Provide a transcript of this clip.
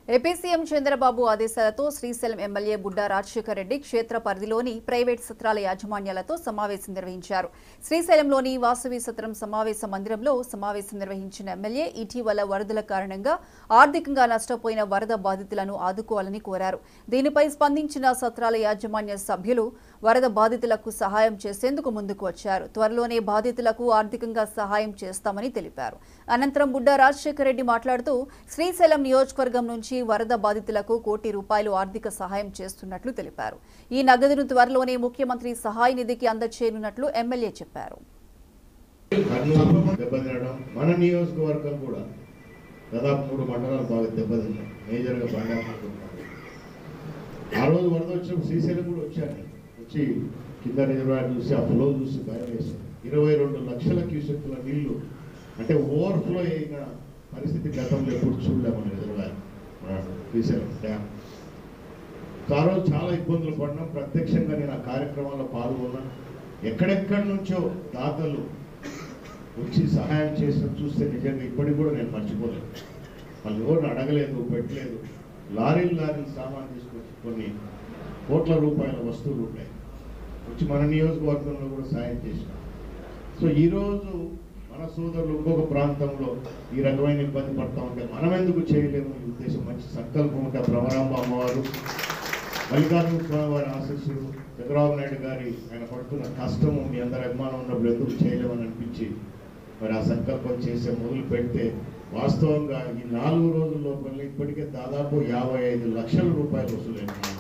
AP CM Chandrababu ఆదేశాలతో Srisailam MLA Budda Rajasekhar Reddy క్షేత్ర పరిధిలోని ప్రైవేట్ సత్రాల యాజమాన్యాలతో సమావేశం నిర్వహించారు. శ్రీశైలంలోని వాసవి సత్రం సమావేశ మందిరంలో సమావేశం నిర్వహించిన ఎమ్మెల్యే ఇటీవల వరదల కారణంగా ఆర్థికంగా నష్టపోయిన వరద బాధితులను ఆదుకోవాలని కోరారు. దీనిపై స్పందించిన సత్రాల యాజమాన్య సభ్యులు వరద బాధితులకు సహాయం చేసేందుకు ముందుకు వచ్చారు. త్వరలోనే బాధితులకు ఆర్థికంగా సహాయం చేస్తామని తెలిపారు. అనంతరం బుడ్డా రాజశేఖర్ రెడ్డి మాట్లాడుతూ శ్రీశైలం నియోజకవర్గం నుంచి వరద బాధితులకు ₹1 కోటి ఆర్థిక సహాయం చేస్తున్నట్లు తెలిపారు. ఈ నగదును త్వరలోనే ముఖ్యమంత్రి సహాయ నిధికి అందజేయనున్నట్లు ఎమ్మెల్యే చెప్పారు. మన నియోజకవర్గం కూడా దాదాపు 3 మండలాలు బాగా దెబ్బతిన్నాయి. మేజర్గా బండారు ఆ రోజు వరద వచ్చినప్పుడు శ్రీశైలం కూడా వచ్చాను. వచ్చి కింద రిజర్వాయర్ చూసి ఆ ఫ్లో చూసి భయం వేసాం. 22 లక్షల క్యూసెక్ల నీళ్లు అంటే ఓవర్ఫ్లో అయిన పరిస్థితి గతంలో ఎప్పుడు చూడలేమని రిజర్వాయర్ శ్రీశైలం డ్యామ్. ఆ రోజు చాలా ఇబ్బందులు పడినాం. ప్రత్యక్షంగా నేను ఆ కార్యక్రమాల్లో పాల్గొన్నాను. ఎక్కడెక్కడి నుంచో దాతలు వచ్చి సహాయం చేసిన చూస్తే నిజంగా ఇప్పటికి కూడా నేను మర్చిపోలేదు. వాళ్ళు ఎవరిని అడగలేదు, పెట్టలేదు. లారీలు సామాన్ తీసుకొచ్చి కొన్ని కోట్ల రూపాయల వస్తువులు ఉంటాయి వచ్చి మన నియోజకవర్గంలో కూడా సాయం చేసినాం. సో ఈరోజు మన సోదరులు ఇంకొక ప్రాంతంలో ఈ రకమైన ఇబ్బంది పడతా ఉంటే మనం ఎందుకు చేయలేము? ఈ ఉద్దేశం, మంచి సంకల్పం ఉంటే బ్రహ్మరాంబ అమ్మవారు, మల్లికార్జున స్వామి వారి ఆశీస్సులు, చంద్రబాబు నాయుడు గారి ఆయన పడుతున్న కష్టము మీ అందరి అభిమానం ఉన్నప్పుడు ఎందుకు చేయలేమని అనిపించి మరి ఆ సంకల్పం చేసే మొదలు పెడితే వాస్తవంగా ఈ 4 రోజుల లోపల ఇప్పటికే దాదాపు 55 లక్షల రూపాయలు వసూలైన